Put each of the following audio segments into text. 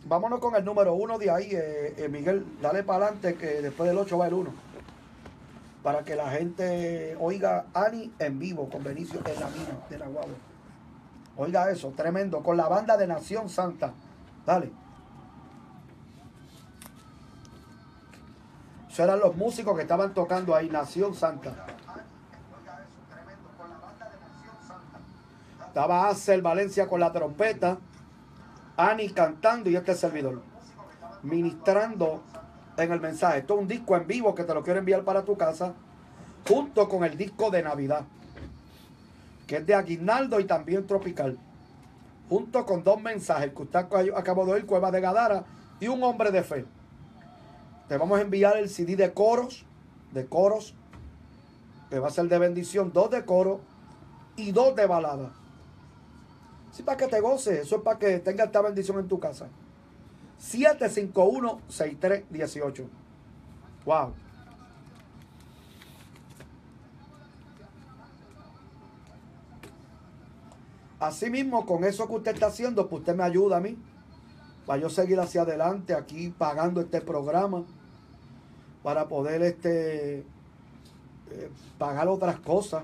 Vámonos con el número 1 de ahí, Miguel. Dale para adelante que después del 8 va el 1. Para que la gente oiga Ani en vivo con Benicio en la mina de Naguabo. Oiga eso, tremendo. Con la banda de Nación Santa. Dale. Esos eran los músicos que estaban tocando ahí, Nación Santa. Estaba Axel Valencia con la trompeta, Ani cantando y este servidor ministrando en el mensaje. Esto es un disco en vivo que te lo quiero enviar para tu casa, junto con el disco de Navidad, que es de Aguinaldo y también Tropical, junto con 2 mensajes que usted acabó de oír, Cueva de Gadara y Un Hombre de Fe. Te vamos a enviar el CD de coros, que va a ser de bendición, 2 de coro y 2 de balada. Sí, para que te goces, eso es para que tengas esta bendición en tu casa. 751-6318. Wow. Así mismo, con eso que usted está haciendo, pues usted me ayuda a mí, para yo seguir hacia adelante aquí pagando este programa, para poder pagar otras cosas.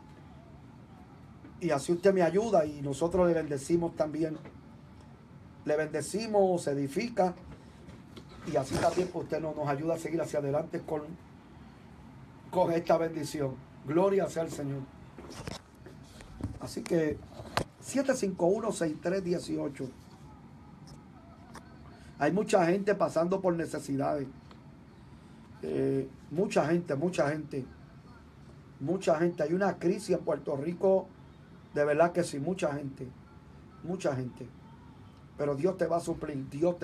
Y así usted me ayuda y nosotros le bendecimos también. Le bendecimos, se edifica. Y así también pues usted nos ayuda a seguir hacia adelante con esta bendición. Gloria sea al Señor. Así que 751-6318. Hay mucha gente pasando por necesidades. Mucha gente. Hay una crisis en Puerto Rico. De verdad que sí, mucha gente. Pero Dios te va a suplir.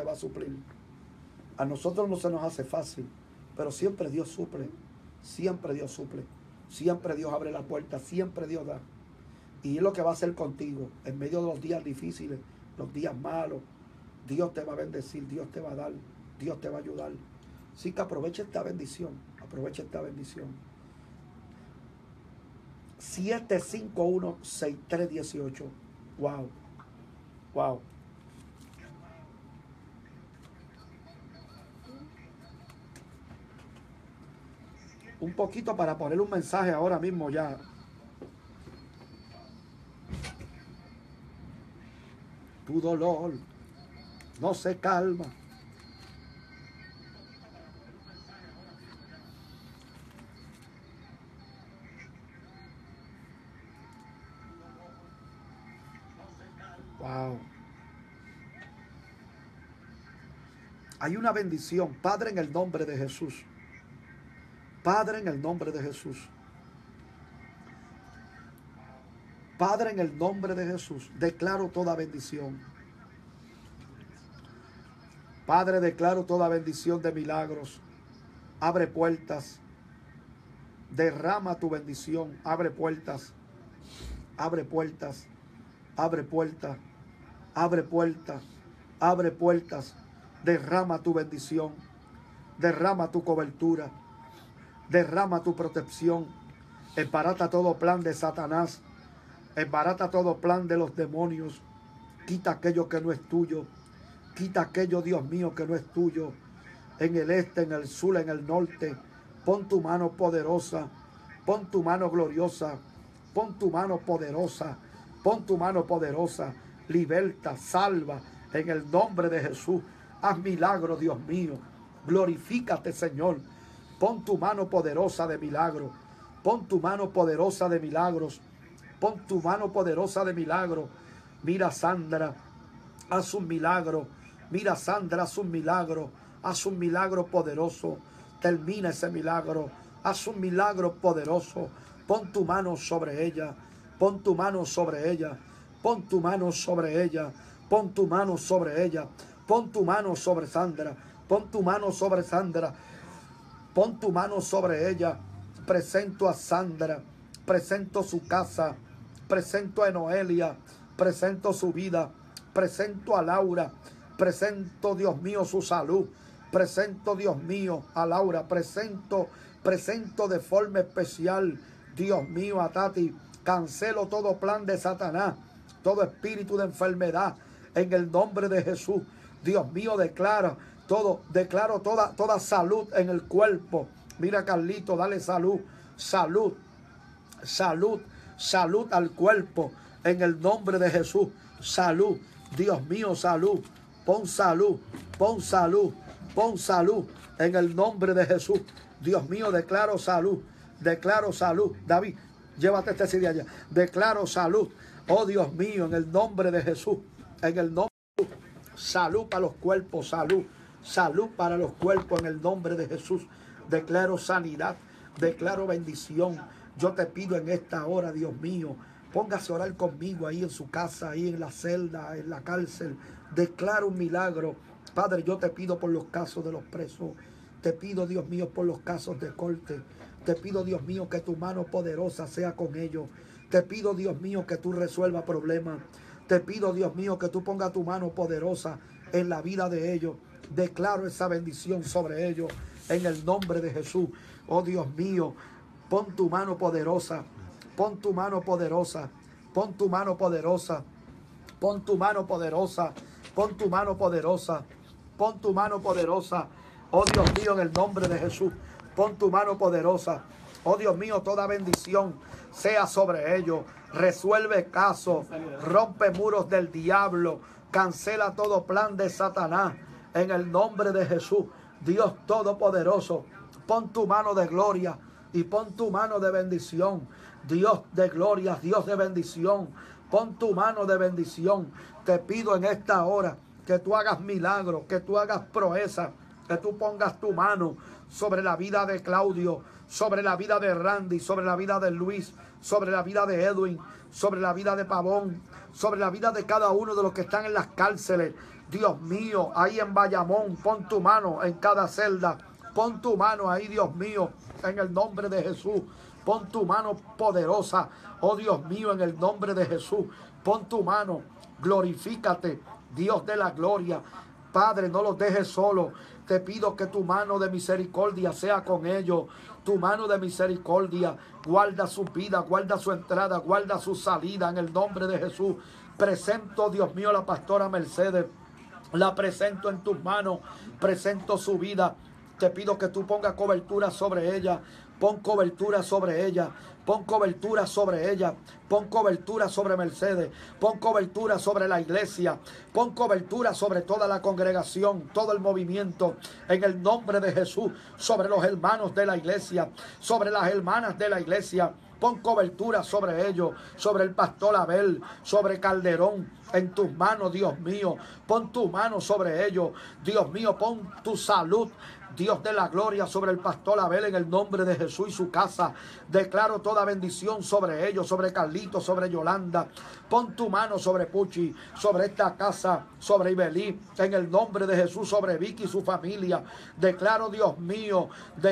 A nosotros no se nos hace fácil, pero siempre Dios suple. Siempre Dios abre la puerta, siempre Dios da. Y es lo que va a hacer contigo en medio de los días difíciles, los días malos. Dios te va a bendecir, Dios te va a dar, Dios te va a ayudar. Así que aprovecha esta bendición. 751-6318. Wow. Un poquito para poner un mensaje ahora mismo ya. Tu dolor no se calma. Wow. Hay una bendición, Padre, en el nombre de Jesús. Padre, en el nombre de Jesús. Padre, en el nombre de Jesús, declaro toda bendición. Padre, declaro toda bendición de milagros. Abre puertas. Derrama tu bendición. Abre puertas. Abre puertas. Abre puertas. Abre puertas. Abre puertas. Derrama tu bendición. Derrama tu cobertura. Derrama tu protección. Embarata todo plan de Satanás. Embarata todo plan de los demonios. Quita aquello que no es tuyo. Quita aquello, Dios mío, que no es tuyo. En el este, en el sur, en el norte. Pon tu mano poderosa. Pon tu mano gloriosa. Pon tu mano poderosa. Pon tu mano poderosa. Liberta, salva. En el nombre de Jesús. Haz milagro, Dios mío. Glorifícate, Señor. Pon tu mano poderosa de milagro. Pon tu mano poderosa de milagros. Pon tu mano poderosa de milagro. Mira, Sandra, haz un milagro. Mira, Sandra, haz un milagro. Haz un milagro poderoso. Termina ese milagro. Haz un milagro poderoso. Pon tu mano sobre ella. Pon tu mano sobre ella. Pon tu mano sobre ella. Pon tu mano sobre ella. Pon tu mano sobre Sandra. Pon tu mano sobre Sandra. Pon tu mano sobre ella. Presento a Sandra. Presento su casa. Presento a Noelia. Presento su vida. Presento a Laura. Presento, Dios mío, su salud. Presento, Dios mío, a Laura. Presento de forma especial, Dios mío, a Tati. Cancelo todo plan de Satanás. Todo espíritu de enfermedad. En el nombre de Jesús. Dios mío, declaro toda salud en el cuerpo. Mira, Carlito, dale salud, salud, salud, salud al cuerpo en el nombre de Jesús. Salud, Dios mío, salud. Pon salud, pon salud, pon salud en el nombre de Jesús. Dios mío, declaro salud, declaro salud. David, llévate este CD allá. Declaro salud. Oh Dios mío, en el nombre de Jesús, en el nombre de Jesús. Salud para los cuerpos, salud, salud para los cuerpos en el nombre de Jesús. Declaro sanidad, declaro bendición. Yo te pido en esta hora, Dios mío, póngase a orar conmigo ahí en su casa, ahí en la celda, en la cárcel. Declaro un milagro. Padre, yo te pido por los casos de los presos. Te pido, Dios mío, por los casos de corte. Te pido, Dios mío, que tu mano poderosa sea con ellos. Te pido, Dios mío, que tú resuelvas problemas. Te pido, Dios mío, que tú pongas tu mano poderosa en la vida de ellos. Declaro esa bendición sobre ellos en el nombre de Jesús. Oh Dios mío, pon tu mano poderosa. Pon tu mano poderosa. Pon tu mano poderosa. Pon tu mano poderosa. Pon tu mano poderosa. Pon tu mano poderosa. Oh Dios mío, en el nombre de Jesús. Pon tu mano poderosa. Oh Dios mío, toda bendición sea sobre ellos. Resuelve casos. Rompe muros del diablo. Cancela todo plan de Satanás. En el nombre de Jesús. Dios Todopoderoso. Pon tu mano de gloria. Y pon tu mano de bendición. Dios de gloria. Dios de bendición. Pon tu mano de bendición. Te pido en esta hora que tú hagas milagros. Que tú hagas proezas. Que tú pongas tu mano sobre la vida de Claudio, sobre la vida de Randy, sobre la vida de Luis, sobre la vida de Edwin, sobre la vida de Pavón, sobre la vida de cada uno de los que están en las cárceles. Dios mío, ahí en Bayamón, pon tu mano en cada celda. Pon tu mano ahí, Dios mío, en el nombre de Jesús. Pon tu mano poderosa, oh Dios mío, en el nombre de Jesús. Pon tu mano, glorifícate, Dios de la gloria. Padre, no los dejes solos. Te pido que tu mano de misericordia sea con ellos. Tu mano de misericordia. Guarda su vida, guarda su entrada, guarda su salida en el nombre de Jesús. Presento, Dios mío, a la pastora Mercedes. La presento en tus manos. Presento su vida. Te pido que tú pongas cobertura sobre ella. Pon cobertura sobre ella. Pon cobertura sobre ella. Pon cobertura sobre Mercedes. Pon cobertura sobre la iglesia. Pon cobertura sobre toda la congregación, todo el movimiento. En el nombre de Jesús. Sobre los hermanos de la iglesia. Sobre las hermanas de la iglesia. Pon cobertura sobre ellos. Sobre el pastor Abel. Sobre Calderón. En tus manos, Dios mío. Pon tu mano sobre ellos. Dios mío, pon tu salud. Dios de la gloria sobre el pastor Abel en el nombre de Jesús y su casa. Declaro toda bendición sobre ellos, sobre Carlito, sobre Yolanda. Pon tu mano sobre Puchi, sobre esta casa, sobre Ibelí, en el nombre de Jesús, sobre Vicky y su familia. Declaro, Dios mío,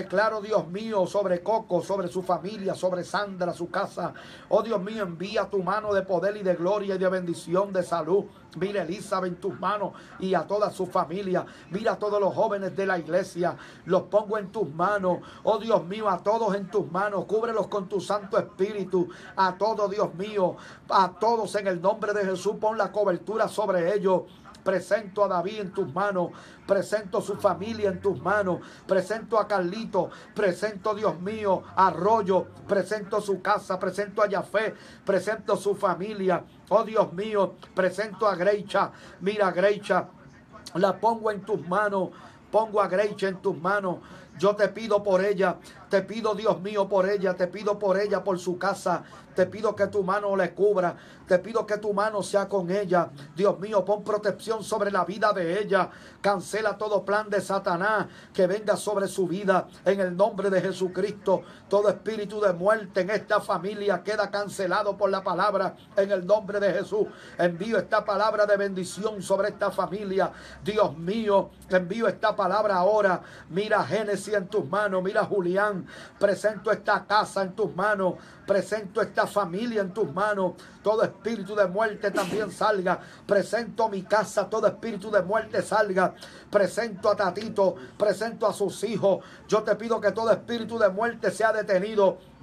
sobre Coco, sobre su familia, sobre Sandra, su casa. Oh Dios mío, envía tu mano de poder y de gloria y de bendición, de salud. Mira Elizabeth en tus manos y a toda su familia. Mira a todos los jóvenes de la iglesia. Los pongo en tus manos. Oh Dios mío, a todos en tus manos. Cúbrelos con tu Santo Espíritu. A todos, Dios mío. A todos en el nombre de Jesús. Pon la cobertura sobre ellos. Presento a David en tus manos. Presento su familia en tus manos. Presento a Carlito. Presento, Dios mío, a Arroyo. Presento su casa. Presento a Yafé. Presento su familia. Oh Dios mío. Presento a Greicha. Mira, Greicha. La pongo en tus manos. Pongo a Greicha en tus manos. Yo te pido por ella. Te pido, Dios mío, por ella. Te pido por ella, por su casa. Te pido que tu mano le cubra. Te pido que tu mano sea con ella. Dios mío, pon protección sobre la vida de ella. Cancela todo plan de Satanás que venga sobre su vida. En el nombre de Jesucristo, todo espíritu de muerte en esta familia queda cancelado por la palabra. En el nombre de Jesús, envío esta palabra de bendición sobre esta familia. Dios mío, envío esta palabra ahora. Mira Génesis en tus manos. Mira Julián. Presento esta casa en tus manos. Presento esta familia en tus manos. Todo espíritu de muerte también salga. Presento mi casa. Todo espíritu de muerte salga. Presento a Tatito. Presento a sus hijos. Yo te pido que todo espíritu de muerte sea detenido.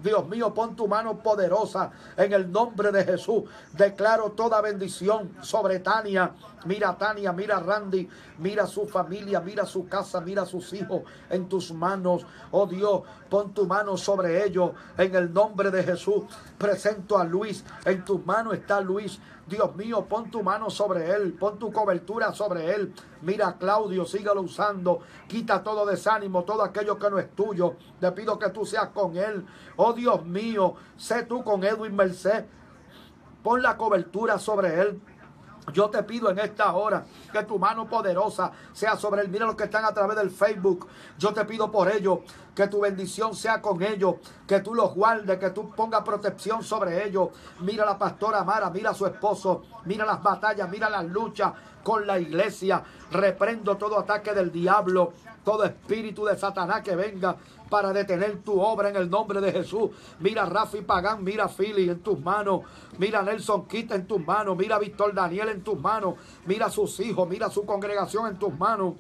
Dios mío, pon tu mano poderosa en el nombre de Jesús. Declaro toda bendición sobre Tania. Mira Tania, mira Randy, mira su familia, mira su casa, mira sus hijos en tus manos. Oh Dios, pon tu mano sobre ellos en el nombre de Jesús. Presento a Luis, en tus manos está Luis. Dios mío, pon tu mano sobre él, pon tu cobertura sobre él. Mira a Claudio, síguelo usando. Quita todo desánimo, todo aquello que no es tuyo. Te pido que tú seas con él. Oh Dios mío, sé tú con Edwin Merced. Pon la cobertura sobre él. Yo te pido en esta hora que tu mano poderosa sea sobre él. Mira los que están a través del Facebook. Yo te pido por ellos que tu bendición sea con ellos, que tú los guardes, que tú pongas protección sobre ellos. Mira a la pastora Mara, mira a su esposo, mira las batallas, mira las luchas con la iglesia. Reprendo todo ataque del diablo, todo espíritu de Satanás que venga para detener tu obra en el nombre de Jesús. Mira a Rafi Pagán, mira a Philly en tus manos, mira a Nelson Quita en tus manos, mira a Víctor Daniel en tus manos, mira a sus hijos, mira a su congregación en tus manos.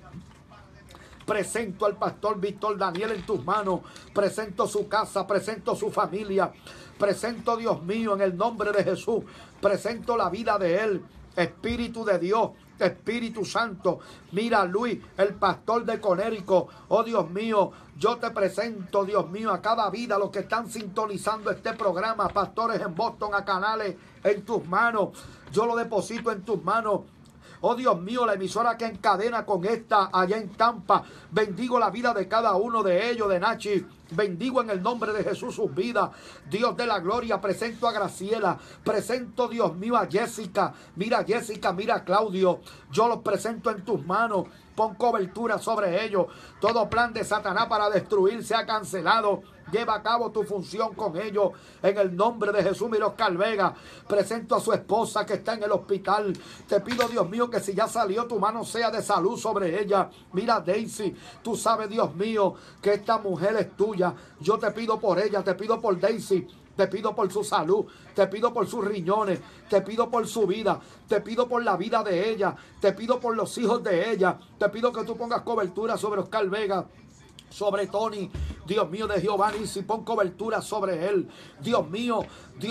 Presento al pastor Víctor Daniel en tus manos, presento su casa, presento su familia, presento, Dios mío, en el nombre de Jesús, presento la vida de él. Espíritu de Dios, Espíritu Santo, mira a Luis, el pastor de Conérico. Oh Dios mío, yo te presento, Dios mío, a cada vida, los que están sintonizando este programa, pastores en Boston, a Canales, en tus manos. Yo lo deposito en tus manos. Oh Dios mío, la emisora que encadena con esta allá en Tampa. Bendigo la vida de cada uno de ellos, de Nachi. Bendigo en el nombre de Jesús sus vidas. Dios de la gloria, presento a Graciela. Presento, Dios mío, a Jessica. Mira a Jessica, mira a Claudio. Yo los presento en tus manos. Pon cobertura sobre ellos. Todo plan de Satanás para destruir se ha cancelado. Lleva a cabo tu función con ellos en el nombre de Jesús. Mira Oscar Vega, presento a su esposa que está en el hospital. Te pido, Dios mío, que si ya salió, tu mano sea de salud sobre ella. Mira Daisy, tú sabes, Dios mío, que esta mujer es tuya. Yo te pido por ella, te pido por Daisy. Te pido por su salud, te pido por sus riñones, te pido por su vida, te pido por la vida de ella, te pido por los hijos de ella, te pido que tú pongas cobertura sobre Oscar Vega, sobre Tony, Dios mío de Jehová, y si pon cobertura sobre él. Dios mío,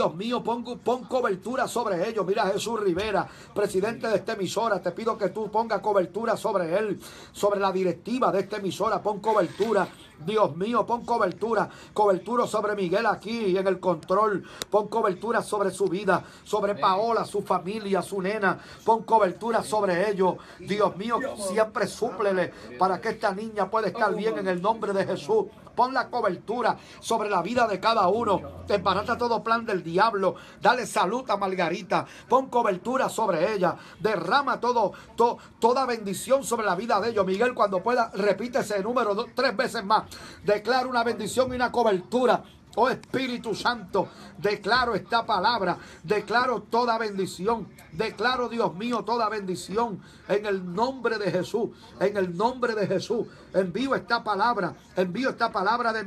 pon cobertura sobre ellos. Mira a Jesús Rivera, presidente de esta emisora, te pido que tú pongas cobertura sobre él, sobre la directiva de esta emisora, pon cobertura. Dios mío, pon cobertura sobre Miguel aquí en el control, pon cobertura sobre su vida, sobre Paola, su familia, su nena, pon cobertura sobre ellos. Dios mío, siempre súplele para que esta niña pueda estar bien en el nombre de Jesús. Pon la cobertura sobre la vida de cada uno. Desbarata todo plan del diablo. Dale salud a Margarita. Pon cobertura sobre ella. Derrama toda bendición sobre la vida de ellos. Miguel, cuando pueda, repite ese número 3 veces más. Declara una bendición y una cobertura. Oh Espíritu Santo, declaro esta palabra, declaro toda bendición, declaro, Dios mío, toda bendición en el nombre de Jesús, en el nombre de Jesús. Envío esta palabra de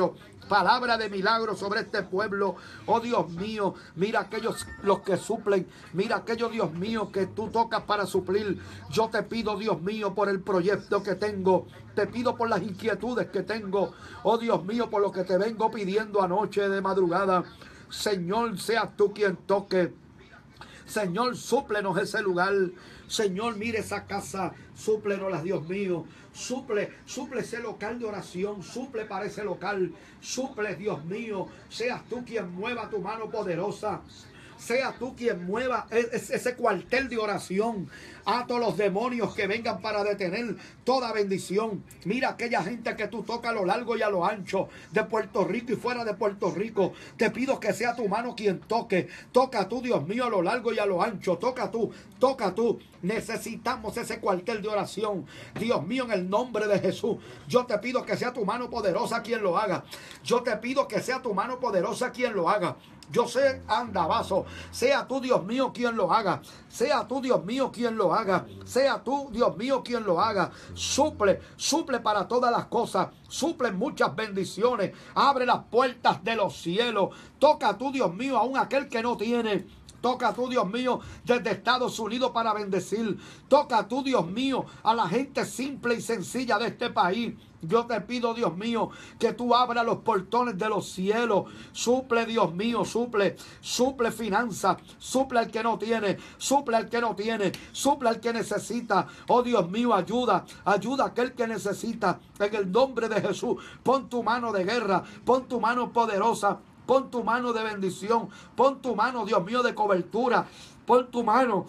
milagro sobre este pueblo. Oh Dios mío, mira aquellos los que suplen, mira aquellos, Dios mío, que tú tocas para suplir. Yo te pido, Dios mío, por el proyecto que tengo, te pido por las inquietudes que tengo, oh Dios mío, por lo que te vengo pidiendo anoche de madrugada. Señor, seas tú quien toque. Señor, súplenos ese lugar. Señor, mire esa casa, súplenosla, Dios mío. Suple ese local de oración, suple para ese local, suple, Dios mío. Seas tú quien mueva tu mano poderosa. Sea tú quien mueva ese cuartel de oración. A todos los demonios que vengan para detener toda bendición. Mira aquella gente que tú tocas a lo largo y a lo ancho de Puerto Rico y fuera de Puerto Rico. Te pido que sea tu mano quien toque. Toca tú, Dios mío, a lo largo y a lo ancho. Toca tú, toca tú. Necesitamos ese cuartel de oración. Dios mío, en el nombre de Jesús, yo te pido que sea tu mano poderosa quien lo haga. Yo te pido que sea tu mano poderosa quien lo haga. Yo sé, andabazo, sea tú, Dios mío, quien lo haga. Sea tú, Dios mío, quien lo haga. Sea tú, Dios mío, quien lo haga. Suple para todas las cosas. Suple muchas bendiciones. Abre las puertas de los cielos. Toca tú, Dios mío, aún aquel que no tiene. Toca tú, Dios mío, desde Estados Unidos para bendecir. Toca tú, Dios mío, a la gente simple y sencilla de este país. Yo te pido, Dios mío, que tú abras los portones de los cielos. Suple, Dios mío, suple finanzas. Suple al que no tiene, suple al que no tiene, suple al que necesita. Oh, Dios mío, ayuda a aquel que necesita. En el nombre de Jesús, pon tu mano de guerra, pon tu mano poderosa, pon tu mano de bendición, pon tu mano, Dios mío, de cobertura. Pon tu mano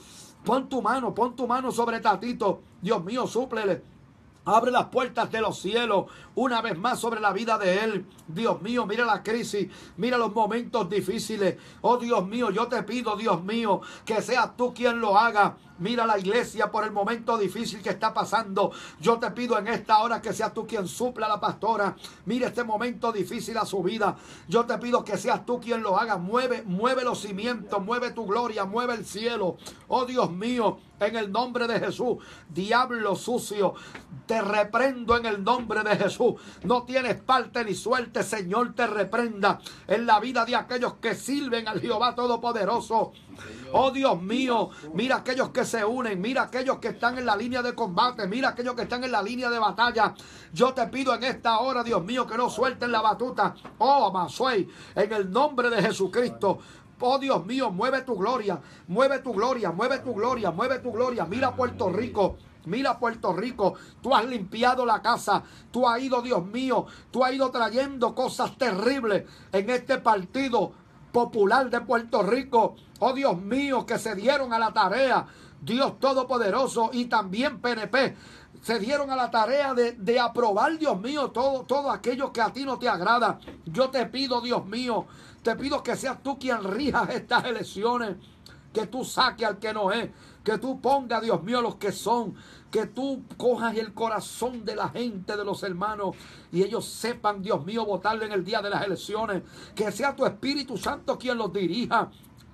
sobre Tatito. Dios mío, súplele. Abre las puertas de los cielos una vez más sobre la vida de él. Dios mío, mira la crisis, mira los momentos difíciles. Oh, Dios mío, yo te pido, Dios mío, que seas tú quien lo haga. Mira la iglesia por el momento difícil que está pasando. Yo te pido en esta hora que seas tú quien supla a la pastora. Mira este momento difícil a su vida. Yo te pido que seas tú quien lo haga. Mueve los cimientos, mueve tu gloria, mueve el cielo. Oh, Dios mío, en el nombre de Jesús, diablo sucio, te reprendo en el nombre de Jesús. No tienes parte ni suerte, Señor, te reprenda en la vida de aquellos que sirven al Jehová Todopoderoso. Oh, Dios mío, mira aquellos que se unen, mira aquellos que están en la línea de combate, mira aquellos que están en la línea de batalla. Yo te pido en esta hora, Dios mío, que no suelten la batuta. Oh, Amasuey, en el nombre de Jesucristo. Oh, Dios mío, mueve tu gloria, mueve tu gloria, mueve tu gloria, mueve tu gloria. Mira Puerto Rico. Mira Puerto Rico, tú has limpiado la casa, tú has ido, Dios mío, tú has ido trayendo cosas terribles en este partido popular de Puerto Rico. Oh, Dios mío, que se dieron a la tarea, Dios Todopoderoso, y también PNP, se dieron a la tarea de aprobar, Dios mío, todo aquello que a ti no te agrada. Yo te pido, Dios mío, te pido que seas tú quien rijas estas elecciones, que tú saques al que no es, que tú pongas, Dios mío, los que son, que tú cojas el corazón de la gente, de los hermanos, y ellos sepan, Dios mío, votarle en el día de las elecciones. Que sea tu Espíritu Santo quien los dirija.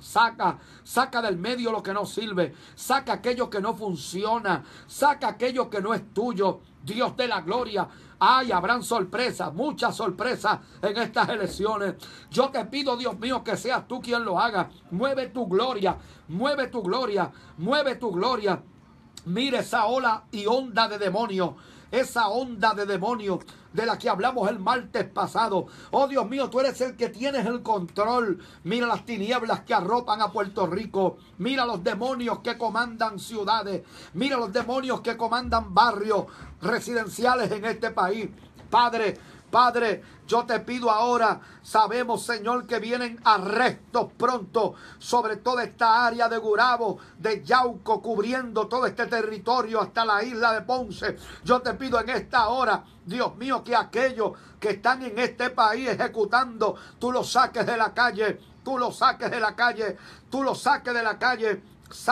Saca del medio lo que no sirve, saca aquello que no funciona, saca aquello que no es tuyo. Dios de la gloria, ay, habrán sorpresas, muchas sorpresas en estas elecciones. Yo te pido, Dios mío, que seas tú quien lo haga. Mueve tu gloria, mueve tu gloria, mueve tu gloria. Mire esa ola y onda de demonios, esa onda de demonios de la que hablamos el martes pasado. Oh, Dios mío, tú eres el que tienes el control. Mira las tinieblas que arropan a Puerto Rico. Mira los demonios que comandan ciudades. Mira los demonios que comandan barrios residenciales en este país. Padre, yo te pido ahora, sabemos, Señor, que vienen arrestos pronto sobre toda esta área de Gurabo, de Yauco, cubriendo todo este territorio hasta la isla de Ponce. Yo te pido en esta hora, Dios mío, que aquellos que están en este país ejecutando, tú los saques de la calle, tú los saques de la calle, tú los saques de la calle.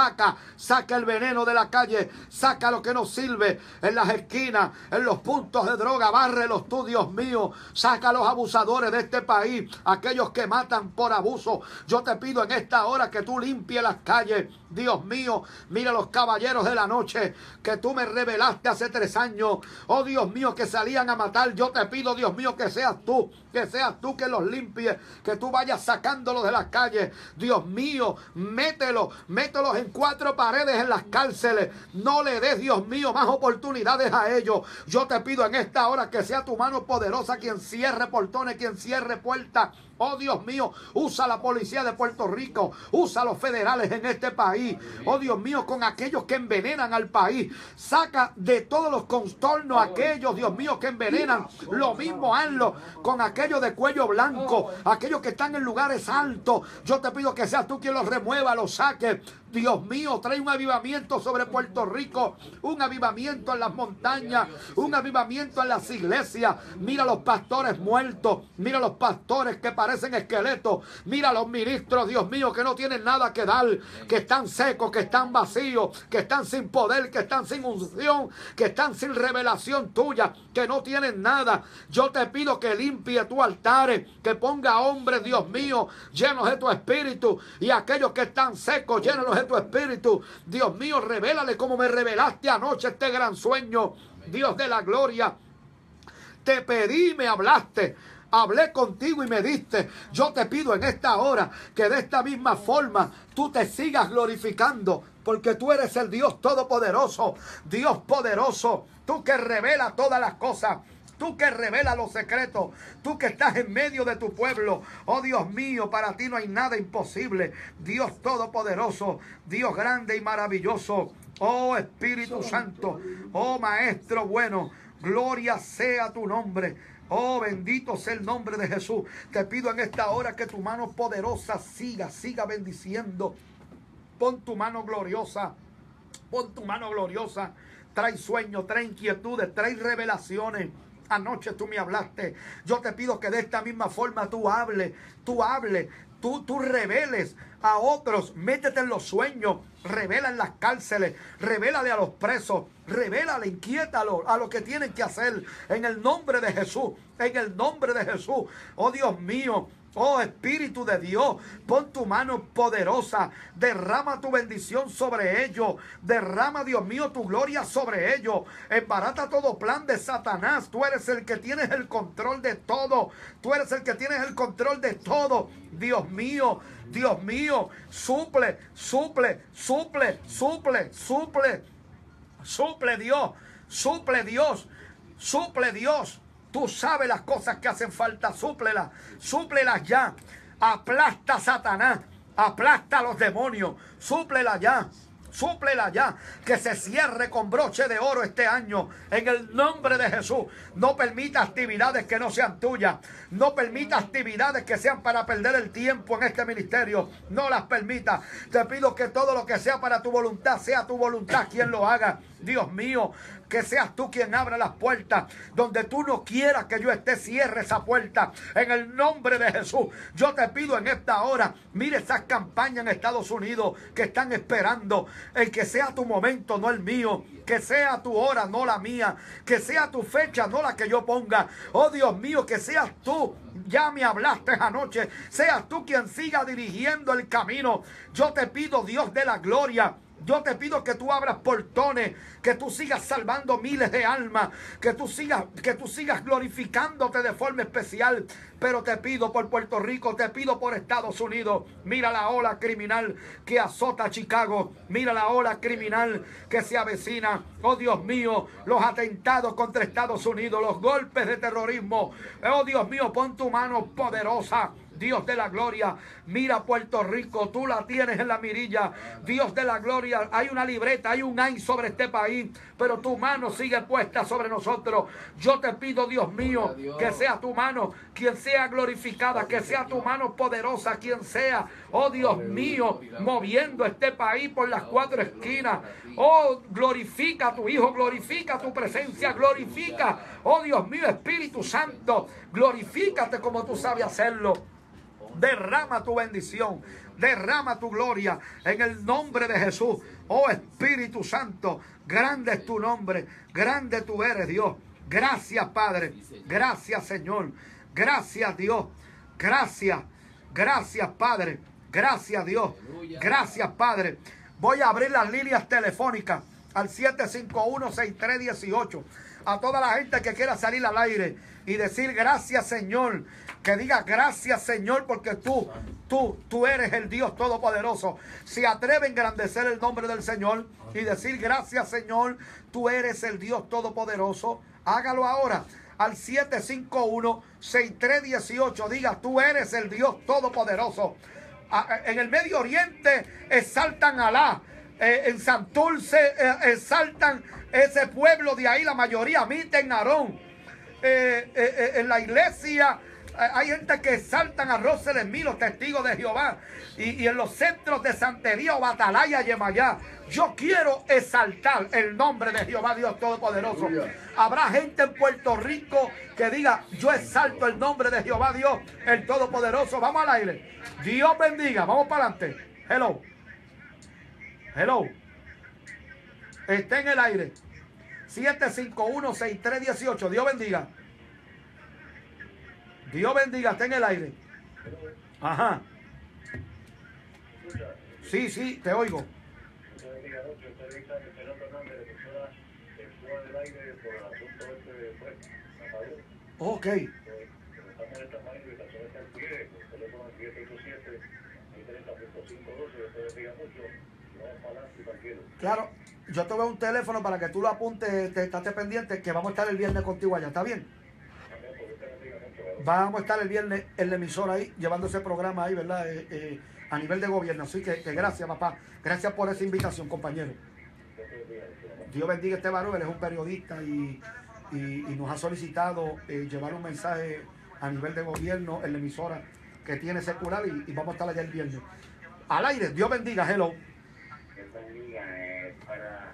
Saca el veneno de la calle, saca lo que no sirve en las esquinas, en los puntos de droga, bárrelos tú, Dios mío. Saca a los abusadores de este país, aquellos que matan por abuso. Yo te pido en esta hora que tú limpies las calles, Dios mío. Mira los caballeros de la noche que tú me revelaste hace 3 años, oh Dios mío, que salían a matar. Yo te pido, Dios mío, que seas tú que los limpies, que tú vayas sacándolos de las calles. Dios mío, mételos en 4 paredes en las cárceles. No le des, Dios mío, más oportunidades a ellos. Yo te pido en esta hora que sea tu mano poderosa quien cierre portones, quien cierre puertas. Oh, Dios mío, usa la policía de Puerto Rico, usa a los federales en este país. Oh, Dios mío, con aquellos que envenenan al país. Saca de todos los contornos aquellos, Dios mío, que envenenan. Lo mismo hazlo con aquellos de cuello blanco, aquellos que están en lugares altos. Yo te pido que seas tú quien los remueva, los saque. Dios mío, trae un avivamiento sobre Puerto Rico, un avivamiento en las montañas, un avivamiento en las iglesias. Mira los pastores muertos, mira los pastores que parecen esqueletos, mira los ministros, Dios mío, que no tienen nada que dar, que están secos, que están vacíos, que están sin poder, que están sin unción, que están sin revelación tuya, que no tienen nada. Yo te pido que limpie tu altar, que ponga hombres, Dios mío, llenos de tu espíritu, y aquellos que están secos, llénalos de tu espíritu. Dios mío, revélale como me revelaste anoche este gran sueño. Dios de la gloria, te pedí, me hablaste. hablé contigo y me diste. Yo te pido en esta hora que de esta misma forma tú te sigas glorificando, porque tú eres el Dios todopoderoso, Dios poderoso, tú que revelas todas las cosas, tú que revelas los secretos, tú que estás en medio de tu pueblo. Oh Dios mío, para ti no hay nada imposible. Dios todopoderoso, Dios grande y maravilloso. Oh Espíritu Santo, oh Maestro bueno, gloria sea tu nombre. Oh, bendito sea el nombre de Jesús. Te pido en esta hora que tu mano poderosa siga bendiciendo. Pon tu mano gloriosa. Pon tu mano gloriosa. Trae sueños, trae inquietudes, trae revelaciones. Anoche tú me hablaste. Yo te pido que de esta misma forma tú hables. Tú reveles a otros. Métete en los sueños. Revela en las cárceles. Revélale a los presos. Revélale, inquiétalo a lo que tienen que hacer. En el nombre de Jesús. En el nombre de Jesús. Oh Dios mío. Oh Espíritu de Dios, pon tu mano poderosa, derrama tu bendición sobre ellos, derrama, Dios mío, tu gloria sobre ellos, embarata todo plan de Satanás. Tú eres el que tienes el control de todo, tú eres el que tienes el control de todo. Dios mío, suple, suple, suple, suple, suple, suple Dios, suple Dios, suple Dios. Tú sabes las cosas que hacen falta, súplelas, súplelas ya. Aplasta a Satanás, aplasta a los demonios, súplelas ya. Súplela ya, que se cierre con broche de oro este año en el nombre de Jesús. No permita actividades que no sean tuyas, no permita actividades que sean para perder el tiempo en este ministerio, no las permita. Te pido que todo lo que sea para tu voluntad, sea tu voluntad quien lo haga. Dios mío, que seas tú quien abra las puertas. Donde tú no quieras que yo esté, cierre esa puerta en el nombre de Jesús. Yo te pido en esta hora, mire esas campañas en Estados Unidos que están esperando el que sea tu momento, no el mío. Que sea tu hora, no la mía. Que sea tu fecha, no la que yo ponga. Oh Dios mío, que seas tú. Ya me hablaste anoche. Seas tú quien siga dirigiendo el camino. Yo te pido, Dios de la gloria, yo te pido que tú abras portones, que tú sigas salvando miles de almas, que tú sigas glorificándote de forma especial. Pero te pido por Puerto Rico, te pido por Estados Unidos. Mira la ola criminal que azota a Chicago. Mira la ola criminal que se avecina. Oh Dios mío, los atentados contra Estados Unidos, los golpes de terrorismo. Oh Dios mío, pon tu mano poderosa. Dios de la gloria, mira Puerto Rico, tú la tienes en la mirilla. Dios de la gloria, hay una libreta, hay un ay sobre este país, pero tu mano sigue puesta sobre nosotros. Yo te pido, Dios mío, que sea tu mano quien sea glorificada, que sea tu mano poderosa quien sea, oh Dios mío, moviendo este país por las cuatro esquinas. Oh, glorifica a tu Hijo, glorifica tu presencia, glorifica, oh Dios mío, Espíritu Santo, glorifícate como tú sabes hacerlo. Derrama tu bendición, derrama tu gloria en el nombre de Jesús. Oh Espíritu Santo, grande es tu nombre, grande tú eres, Dios. Gracias, Padre, gracias, Señor, gracias, Dios, gracias, gracias, Padre, gracias, Dios, gracias, Padre. Voy a abrir las líneas telefónicas al 751-6318. A toda la gente que quiera salir al aire y decir gracias, Señor. Que diga gracias, Señor, porque tú eres el Dios todopoderoso. Se atreve a engrandecer el nombre del Señor y decir gracias, Señor, tú eres el Dios todopoderoso. Hágalo ahora al 751-6318. Diga, tú eres el Dios todopoderoso. En el Medio Oriente exaltan a Alá. En Santurce exaltan ese pueblo de ahí, la mayoría, Miten, Aarón. En la iglesia hay gente que exaltan a Roselesmí, los testigos de Jehová. Y en los centros de santería o Batalaya, Yemayá. Yo quiero exaltar el nombre de Jehová Dios Todopoderoso. Habrá gente en Puerto Rico que diga, yo exalto el nombre de Jehová Dios, el Todopoderoso. Vamos al aire. Dios bendiga. Vamos para adelante. Hello. Hello. Está en el aire. 751-6318. Dios bendiga. Dios bendiga, está en el aire. Ajá. Sí, te oigo. Ok. Claro, yo te voy a un teléfono para que tú lo apuntes, estate pendiente, que vamos a estar el viernes contigo allá, ¿está bien? Vamos a estar el viernes en la emisora ahí, llevando ese programa ahí, ¿verdad? A nivel de gobierno. Así que gracias, papá. Gracias por esa invitación, compañero. Dios bendiga a este varón, él es un periodista y nos ha solicitado llevar un mensaje a nivel de gobierno en la emisora que tiene secular y vamos a estar allá el viernes. Al aire, Dios bendiga, hello. Dios bendiga para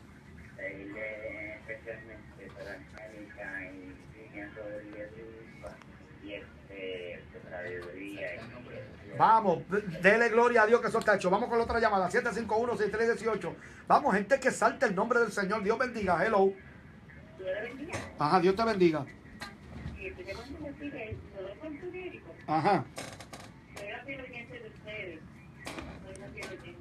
especialmente para América y viviendo el día y sabiduría. Vamos, dele gloria a Dios que eso está hecho. Vamos con la otra llamada, 751-6318. Vamos, gente que salte el nombre del Señor. Dios bendiga, hello. Dios te bendiga. Ajá, Dios te bendiga. Y estoy llamando a decir que todo con tu médico. Ajá. Soy la pendiente de ustedes. Soy la pendiente.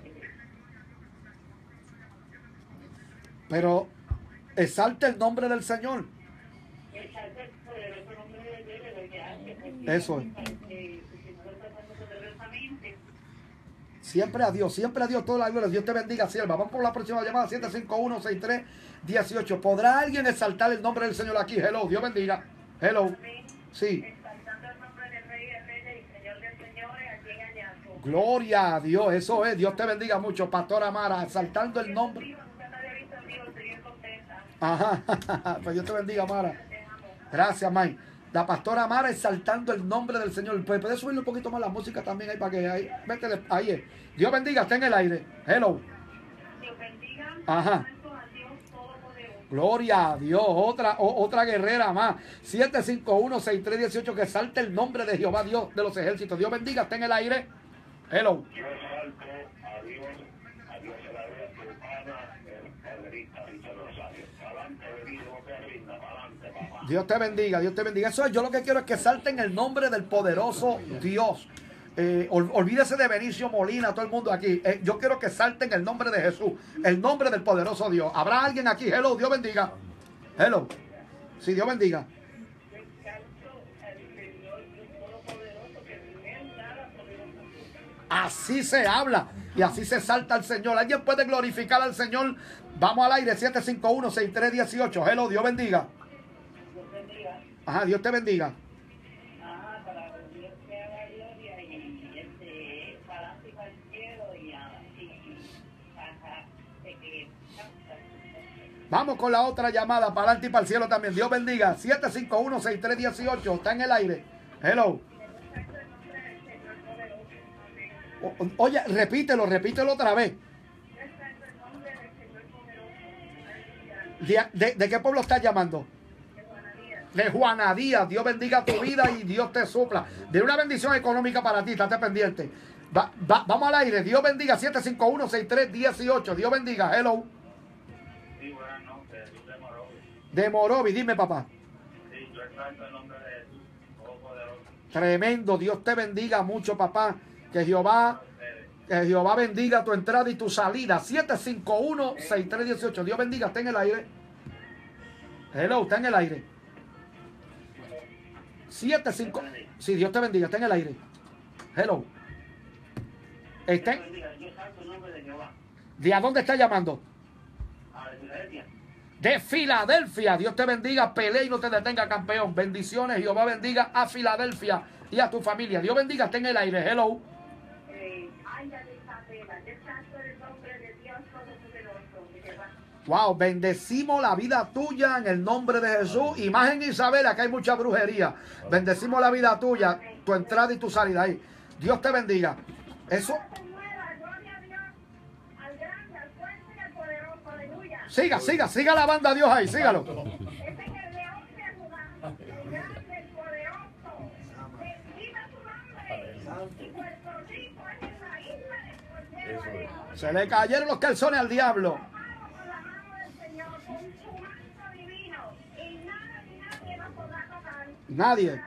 Pero exalte el nombre del Señor. Exalta el poderoso nombre de Dios, le doy gracias. Eso es. Siempre a Dios, toda la gloria. Dios te bendiga, sierva. Vamos por la próxima llamada, 751-6318. ¿Podrá alguien exaltar el nombre del Señor aquí? Hello, Dios bendiga. Hello. Sí. Exaltando el nombre del Rey de Reyes y Señor de Señores aquí en Añasco. Gloria a Dios, eso es. Dios te bendiga mucho, Pastora Mara, exaltando el nombre. Ajá, pues Dios te bendiga, Mara. Gracias, May. La pastora Mara exaltando el nombre del Señor. ¿Puedes subirle un poquito más la música también ahí para que ahí? Métele, ahí es. Dios bendiga, está en el aire. Hello. Dios bendiga. Ajá. Gloria a Dios, otra guerrera más. 751-6318, que salte el nombre de Jehová, Dios de los ejércitos. Dios bendiga, está en el aire. Hello. Yo salto a Dios se la ve a tu pana, el Pedrita y te lo sabe. Adelante, venido, que rinda, adelante, papá. Dios te bendiga, Dios te bendiga. Eso es, yo lo que quiero es que salten el nombre del poderoso Dios. Olvídese de Benicio Molina, todo el mundo aquí. Yo quiero que salten el nombre de Jesús, el nombre del poderoso Dios. ¿Habrá alguien aquí? Hello, Dios bendiga. Hello. Sí, Dios bendiga. Así se habla y así se salta al Señor. ¿Alguien puede glorificar al Señor? Vamos al aire, 751-6318. Hello, Dios bendiga. Dios bendiga. Ajá, Dios te bendiga. Ajá, para que Dios sea la gloria y para adelante y para el cielo y para que Vamos con la otra llamada, para adelante y para el cielo también. Dios bendiga. 751-6318. Está en el aire. Hello. Oye, repítelo otra vez. ¿De qué pueblo estás llamando? De Juana Díaz. Dios bendiga tu vida y Dios te supla. De una bendición económica para ti, estate pendiente. Vamos al aire. Dios bendiga. 751-6318. Dios bendiga. Hello. Sí, buenas noches, de Morovi. De Morovi, dime, papá. Sí, yo exalto el nombre de Jesús, Todopoderoso. Tremendo. Dios te bendiga mucho, papá. Que Jehová bendiga tu entrada y tu salida. 751-6318. Dios bendiga, está en el aire. Hello, está en el aire. 75. Sí, Dios te bendiga, está en el aire. Hello. Está en... yo salto el nombre de Jehová. ¿De a dónde está llamando? A Filadelfia. De Filadelfia. Dios te bendiga, pelea y no te detenga, campeón. Bendiciones, Jehová bendiga a Filadelfia y a tu familia. Dios bendiga, está en el aire. Hello. Wow, bendecimos la vida tuya en el nombre de Jesús. Imagen Isabela, que hay mucha brujería. Bendecimos la vida tuya, tu entrada y tu salida ahí. Dios te bendiga. Eso. Siga la banda de Dios ahí, sígalo. Se le cayeron los calzones al diablo. Nadie.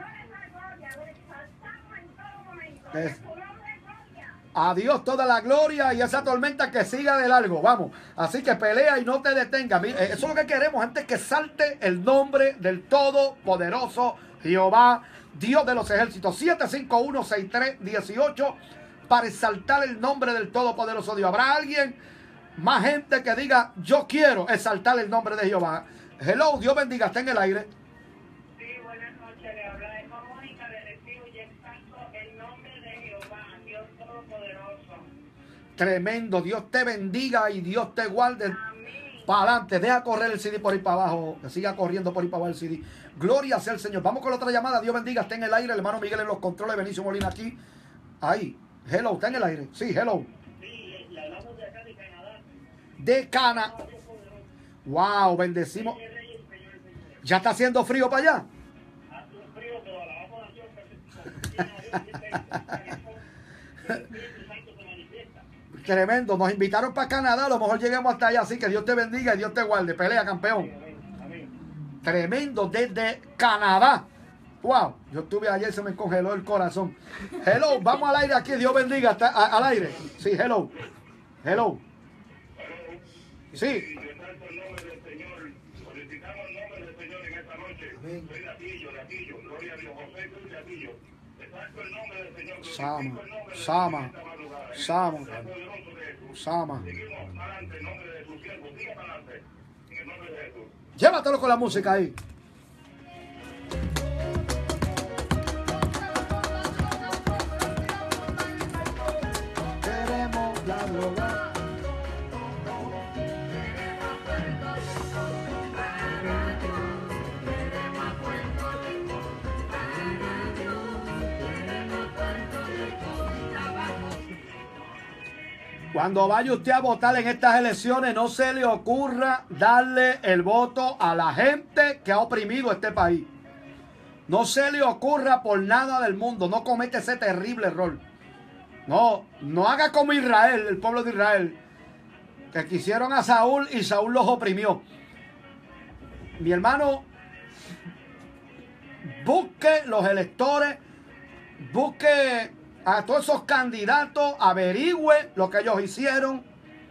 A Dios toda la gloria y esa tormenta que siga de largo. Vamos. Así que pelea y no te detenga. Eso es lo que queremos, gente, que salte el nombre del Todopoderoso Jehová, Dios de los ejércitos. 751-6318 para exaltar el nombre del Todopoderoso Dios. ¿Habrá alguien, más gente que diga, yo quiero exaltar el nombre de Jehová? Hello, Dios bendiga, está en el aire. Sí, buenas noches, le habla de Mónica, le recibo y exalto el nombre de Jehová, Dios Todopoderoso. Tremendo, Dios te bendiga y Dios te guarde. Amén. Para adelante, deja correr el CD por ahí para abajo, que siga corriendo por ahí para abajo el CD. Gloria sea el Señor. Vamos con la otra llamada. Dios bendiga, está en el aire. El hermano Miguel en los controles, Benicio Molina aquí. Ahí, hello, está en el aire. Sí, hello. Sí, le hablamos de acá de Canadá. De Cana. Wow, bendecimos. ¿Ya está haciendo frío para allá? Hace un frío, pero alabamos a Dios que Tremendo, nos invitaron para Canadá, a lo mejor lleguemos hasta allá, así que Dios te bendiga y Dios te guarde. Pelea, campeón. Tremendo, desde Canadá. Wow, yo estuve ayer, se me congeló el corazón. Hello, vamos al aire aquí, Dios bendiga, está al aire. Sí, hello. Hello. Sí. Sama, Sama, Sama, Sama. Llévatelo con la música ahí. Queremos la droga. Cuando vaya usted a votar en estas elecciones, no se le ocurra darle el voto a la gente que ha oprimido este país. No se le ocurra por nada del mundo. No cometa ese terrible error. No haga como Israel, el pueblo de Israel, que quisieron a Saúl y Saúl los oprimió. Mi hermano, busque los electores, busque a todos esos candidatos, averigüe lo que ellos hicieron,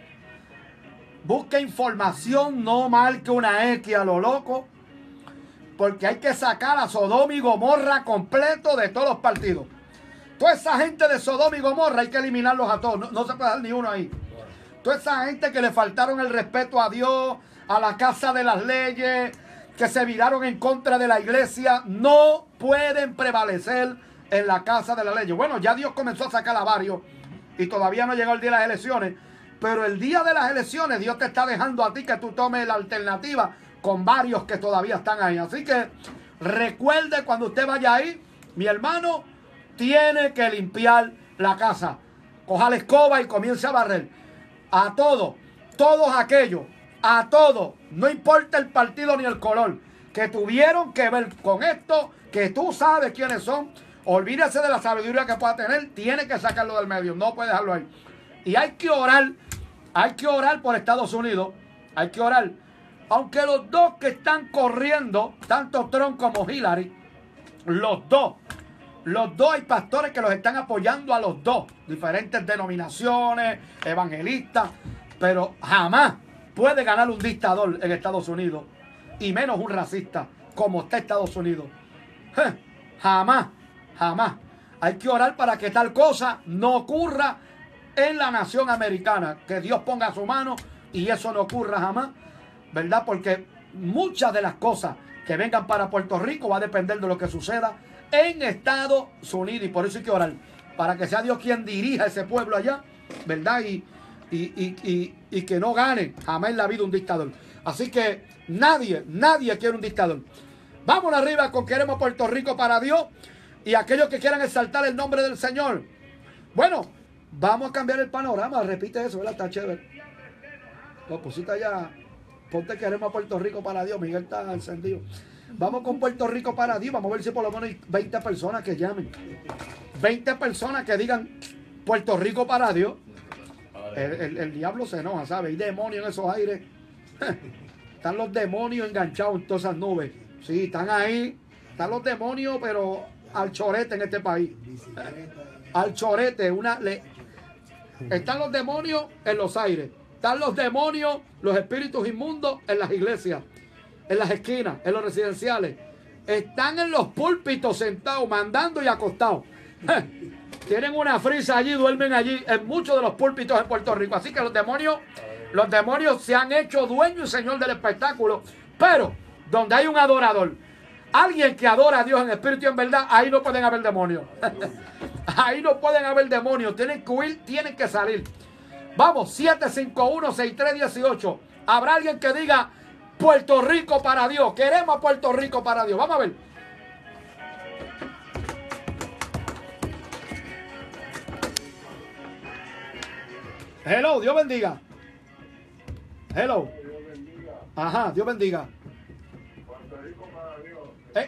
busque información, no marque una X a lo loco, porque hay que sacar a Sodoma y Gomorra completo de todos los partidos. Toda esa gente de Sodoma y Gomorra hay que eliminarlos a todos, no se puede dar ni uno ahí. Toda esa gente que le faltaron el respeto a Dios, a la casa de las leyes, que se viraron en contra de la iglesia, no pueden prevalecer en la casa de la ley. Bueno, ya Dios comenzó a sacar a varios y todavía no llegó el día de las elecciones, pero el día de las elecciones Dios te está dejando a ti que tú tomes la alternativa con varios que todavía están ahí. Así que recuerde, cuando usted vaya ahí, mi hermano, tiene que limpiar la casa. Coja la escoba y comience a barrer. A todos aquellos, a todos, no importa el partido ni el color, que tuvieron que ver con esto, que tú sabes quiénes son. Olvídese de la sabiduría que pueda tener, tiene que sacarlo del medio, no puede dejarlo ahí. Y hay que orar por Estados Unidos, hay que orar. Aunque los dos que están corriendo, tanto Trump como Hillary, los dos hay pastores que los están apoyando a los dos, diferentes denominaciones, evangelistas, pero jamás puede ganar un dictador en Estados Unidos, y menos un racista como está Estados Unidos. Jamás. Hay que orar para que tal cosa no ocurra en la nación americana. Que Dios ponga su mano y eso no ocurra jamás, ¿verdad? Porque muchas de las cosas que vengan para Puerto Rico va a depender de lo que suceda en Estados Unidos. Y por eso hay que orar, para que sea Dios quien dirija ese pueblo allá, ¿verdad? Y que no gane jamás en la vida un dictador. Así que nadie quiere un dictador. Vamos arriba con queremos Puerto Rico para Dios. Y aquellos que quieran exaltar el nombre del Señor. Bueno, vamos a cambiar el panorama. Repite eso, ¿verdad? Está chévere. Lo pusiste allá. Ponte queremos a Puerto Rico para Dios. Miguel está encendido. Vamos con Puerto Rico para Dios. Vamos a ver si por lo menos hay 20 personas que llamen. 20 personas que digan Puerto Rico para Dios. El diablo se enoja, ¿sabes? Hay demonios en esos aires. Están los demonios enganchados en todas esas nubes. Sí, están ahí. Están los demonios, pero al chorete en este país. Al chorete. Están los demonios en los aires. Están los demonios, los espíritus inmundos en las iglesias, en las esquinas, en los residenciales. están en los púlpitos sentados, mandando y acostados. Tienen una frisa allí, duermen allí en muchos de los púlpitos en Puerto Rico. Así que los demonios se han hecho dueños y señor del espectáculo. Pero donde hay un adorador, alguien que adora a Dios en espíritu y en verdad, ahí no pueden haber demonios. Ahí no pueden haber demonios. Tienen que huir, tienen que salir. Vamos, 751-6318. Habrá alguien que diga Puerto Rico para Dios. Queremos a Puerto Rico para Dios. Vamos a ver. Hello, Dios bendiga. Hello. Ajá, Dios bendiga. Puerto Rico para Dios.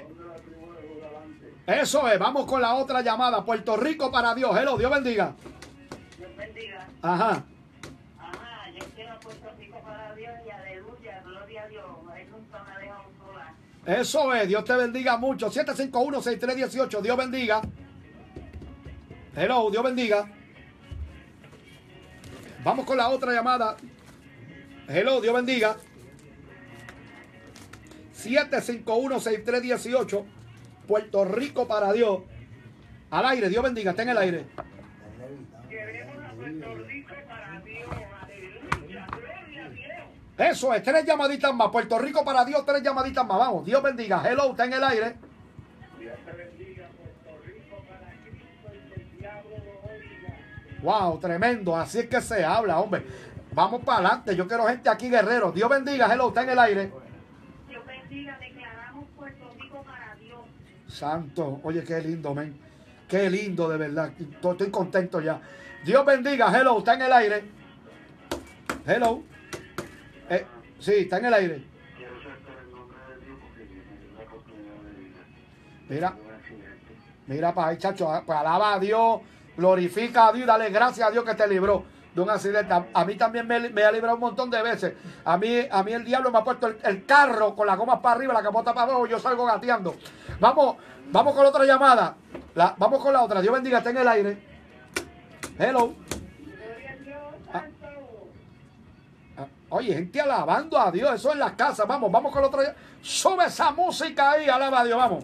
Eso es, vamos con la otra llamada. Puerto Rico para Dios. Hello, Dios bendiga. Dios bendiga. Ajá. Ajá, yo quiero a Puerto Rico para Dios y aleluya, gloria a Dios. Él nunca me ha dejado sola. Eso es, Dios te bendiga mucho. 751-6318, Dios bendiga. Hello, Dios bendiga. Vamos con la otra llamada. Hello, Dios bendiga. 751-6318, Puerto Rico para Dios. Al aire, Dios bendiga, está en el aire. Queremos a Puerto Rico para Dios, aleluya, gloria a Dios. Eso es, 3 llamaditas más. Puerto Rico para Dios, 3 llamaditas más. Vamos, Dios bendiga. Hello, está en el aire. Dios te bendiga, Puerto Rico para Cristo y que el diablo lo oiga. Wow, tremendo. Así es que se habla, hombre. Vamos para adelante. Yo quiero gente aquí, guerrero. Dios bendiga. Hello, está en el aire. Dios bendiga, declaramos Puerto Rico para Dios. Santo. Oye, qué lindo, men. Qué lindo, de verdad. Estoy contento ya. Dios bendiga. Hello, está en el aire. Hello. Sí, está en el aire. Quiero acercar el nombre de Dios porque tiene la oportunidad de vida. Mira. Un accidente. Mira para ahí, chacho. Pues alaba a Dios. Glorifica a Dios. Dale gracias a Dios que te libró de un accidente. A mí también me ha librado un montón de veces. A mí el diablo me ha puesto el carro con las gomas para arriba, la capota para abajo, yo salgo gateando. Vamos con la otra llamada. Vamos con la otra. Dios bendiga, está en el aire. Hello. Gloria a Dios, Ah. santo. Oye, gente alabando a Dios, eso en las casas. Vamos con la otra. Sube esa música ahí, alaba a Dios, vamos.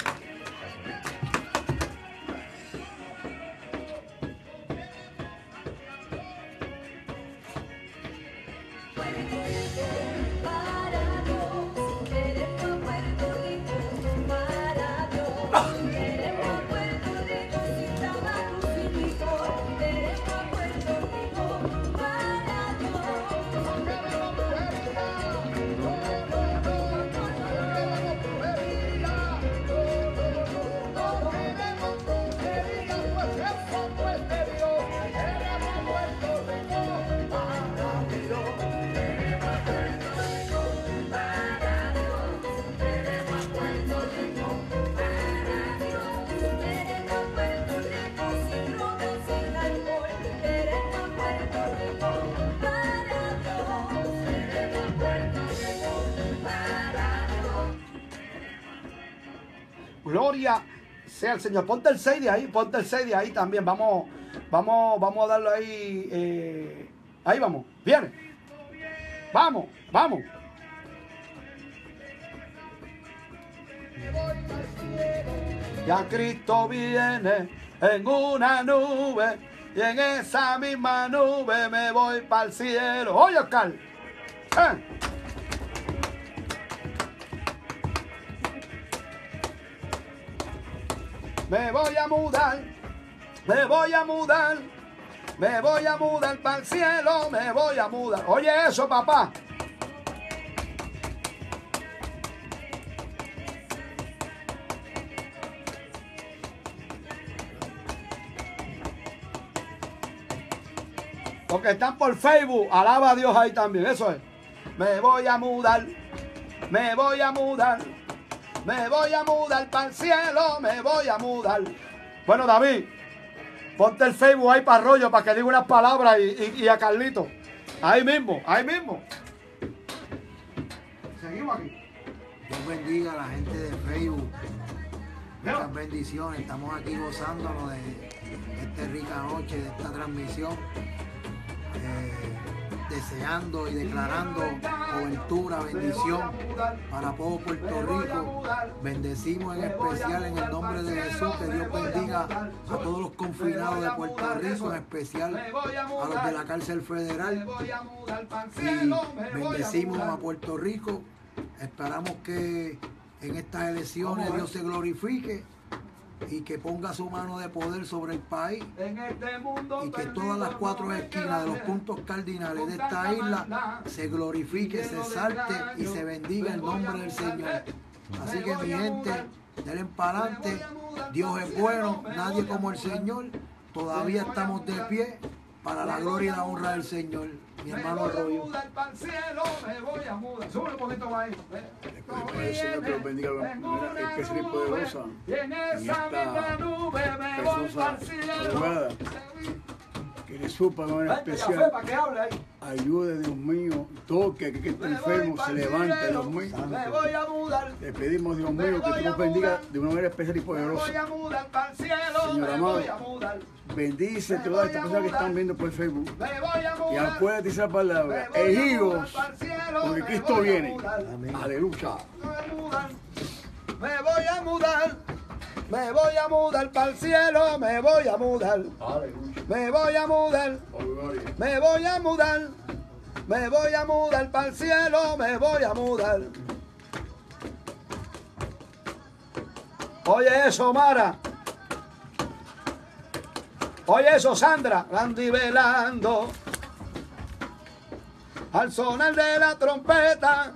Gloria sea el Señor. Ponte el 6 de ahí, también. Vamos a darlo ahí. Ahí vamos. Viene. Vamos. Ya Cristo viene en una nube y en esa misma nube me voy para el cielo. Oye, Oscar. Me voy a mudar para el cielo, me voy a mudar. Oye eso, papá. Los que están por Facebook, alaba a Dios ahí también, eso es. Me voy a mudar para el cielo, me voy a mudar. Bueno, David, ponte el Facebook ahí para Rollo, para que diga unas palabras y a Carlito. Ahí mismo. Seguimos aquí. Dios bendiga a la gente de Facebook. Muchas bendiciones. Estamos aquí gozándonos de esta rica noche, de esta transmisión. deseando y declarando cobertura, bendición para todo Puerto Rico. Bendecimos en especial en el nombre de Jesús, que Dios bendiga a todos los confinados de Puerto Rico, en especial a los de la cárcel federal. Y bendecimos a Puerto Rico. Esperamos que en estas elecciones Dios se glorifique y que ponga su mano de poder sobre el país, y que todas las 4 esquinas de los puntos cardinales de esta isla se glorifique, se salte y se bendiga el nombre del Señor. Así que mi gente, denle para adelante. Dios es bueno, nadie como el Señor. Todavía estamos de pie para la gloria y la honra del Señor. Mi hermano Arroyo. Sube un poquito más ahí. El Señor que los bendiga de manera especial y poderosa en esta preciosa jugada. Que le supa de manera especial. Ayude, Dios mío, toque, que está enfermo se levante, Dios mío. Le pedimos, Dios mío, que tú nos bendiga de una manera especial y poderosa. Señor amado, bendice a todas estas personas que están viendo por Facebook. Y acuérdate esa palabra, ejidos, porque Cristo viene. Aleluya. Me voy a mudar. Me voy a mudar para el cielo, me voy a mudar. Me voy a mudar. Me voy a mudar. Me voy a mudar para el cielo, me voy a mudar. Oye eso, Mara. Oye eso, Sandra. Andy velando al sonar de la trompeta.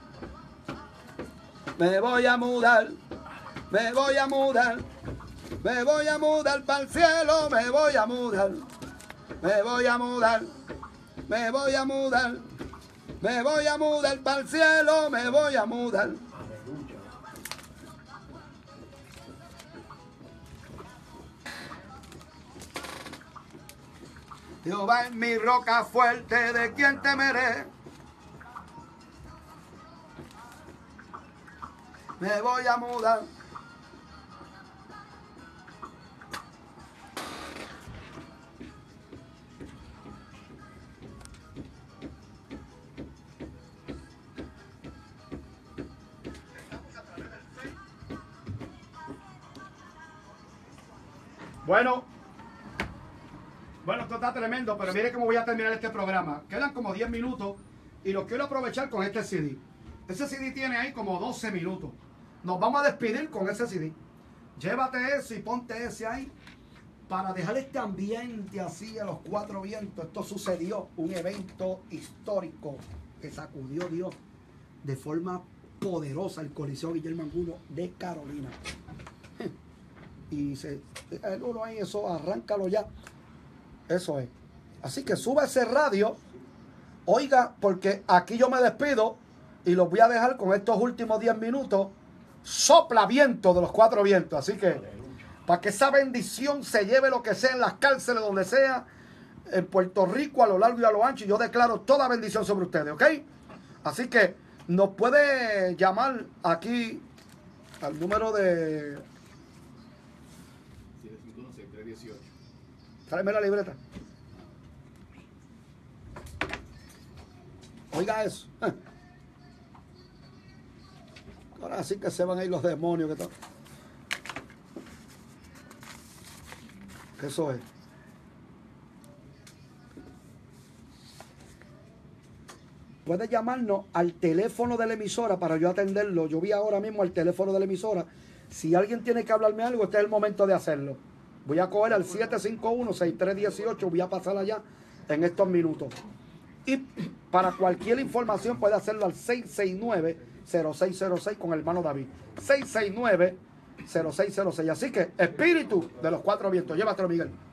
Me voy a mudar. Me voy a mudar. Me voy a mudar para el cielo, me voy a mudar. Me voy a mudar. Me voy a mudar. Me voy a mudar para el cielo, me voy a mudar. Jehová es mi roca fuerte, ¿de quién temeré? Me voy a mudar. Bueno, esto está tremendo, pero mire cómo voy a terminar este programa. Quedan como 10 minutos y lo quiero aprovechar con este CD. Ese CD tiene ahí como 12 minutos. Nos vamos a despedir con ese CD. Llévate ese y ponte ese ahí para dejar este ambiente así a los 4 vientos. Esto sucedió, un evento histórico que sacudió Dios de forma poderosa el Coliseo Guillermo Angulo de Carolina. Y el uno ahí, eso, arráncalo ya. Eso es. Así que suba ese radio. Oiga, porque aquí yo me despido y los voy a dejar con estos últimos 10 minutos. Sopla viento de los 4 vientos. Así que, para que esa bendición se lleve lo que sea en las cárceles, donde sea, en Puerto Rico, a lo largo y a lo ancho, yo declaro toda bendición sobre ustedes, ¿ok? Así que nos puede llamar aquí al número de... 751-6318. Tráeme la libreta. Oiga eso. Ahora sí que se van a ir los demonios que están. Eso es. Puede llamarnos al teléfono de la emisora para yo atenderlo. Yo vi ahora mismo al teléfono de la emisora. Si alguien tiene que hablarme algo, este es el momento de hacerlo. Voy a coger al 751-6318. Voy a pasar allá en estos minutos. Y para cualquier información puede hacerlo al 669-0606 con el hermano David. 669-0606. Así que, espíritu de los 4 vientos. Llévatelo, Miguel.